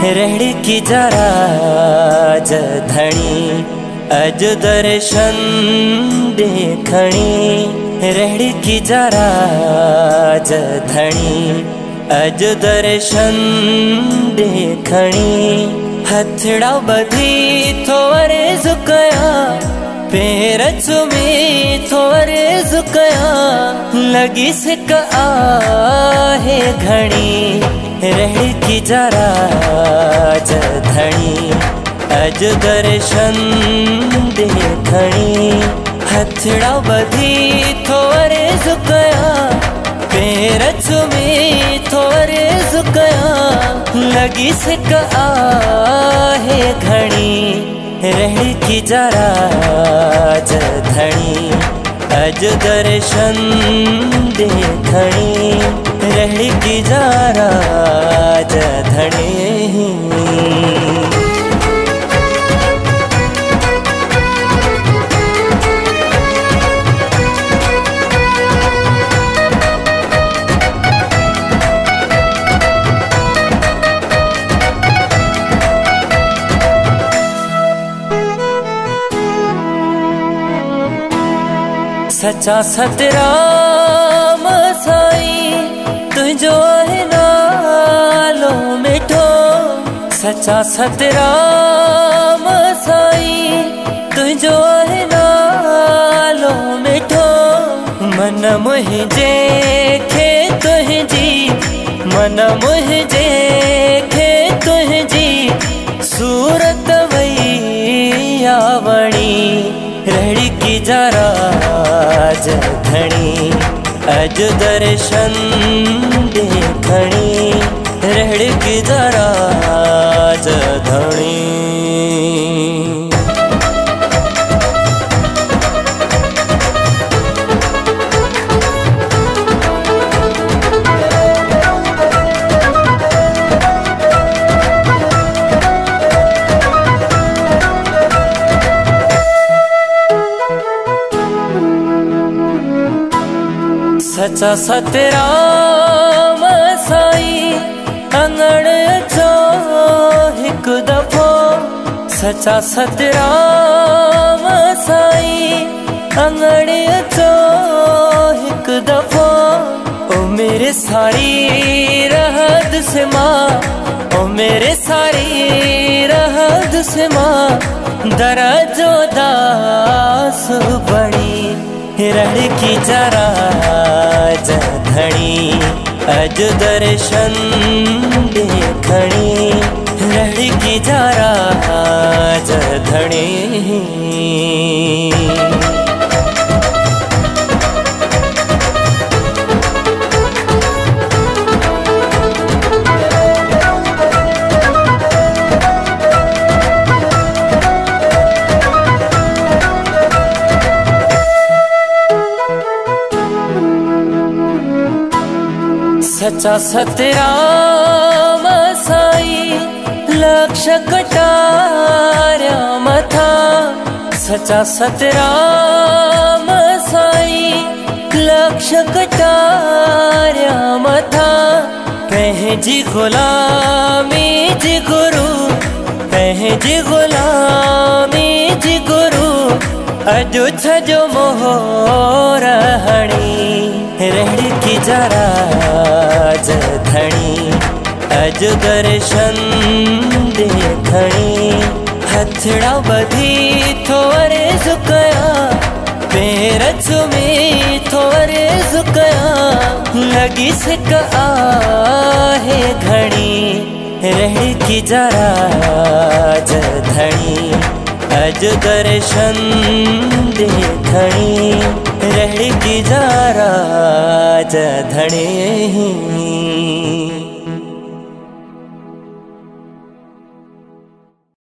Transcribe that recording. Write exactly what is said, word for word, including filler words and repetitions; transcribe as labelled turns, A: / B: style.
A: रेड़ की जरा धणी अज दर्शन देखणी। रेड़ की जरा धणी अज दर्शन देखणी। हथड़ा बधी थोरे झुकया पैर चुमी थोरे झुकया लगी सिक आहे घणी। रेड़ की जरा धणी अज दर्शन देखणी। हथड़ा बधी थोरे झुकया पैर चुमी थोरे झुकया लगी सिक आहे घणी। रेड़ की जरा धणी अज दर्शन देखणी। रेड़ की जरा धणी। सच्चा सतराम साईं तुझो है नालो मिठो। सच्चा सतराम साईं तुझो है नालो मिठो। मन मुझे खे तुझी मन मुझे खे तुझी सूरत वही आवणी। रेड़ की जरा धणी अज दर्शन देखणी। रेड़ की जरा धणी। सच्चा सतराम साईं अंगण अचो हिक दफो। सच्चा सतराम साईं अंगण अचो हिक दफो। ओ मेरे सारी रहद से माँ ओ मेरे सारी रहद से माँ दरजो दास बड़ी। रेड़ की जरा धणी अज दर्शन देखणी। रेड़ की जरा धणी। सच्चा सतराम साईं लक्ष कटार्या मथा। सच्चा सतराम साईं लक्ष कटार्या मथा। पंहिंजी गुलामी जी गुरु पंहिंजी गुलामी जी गुरु अजो छजो मोहर हणी। रेड़ की जरा धणी अज दर्शन देखणी। हथड़ा बधी थोरे झुकया पैर चुमी थोरे झुकया लगी सिक आहे घणी। रेड़ की जरा धणी अज दर्शन देखणी। रेड़ की जरा धणी।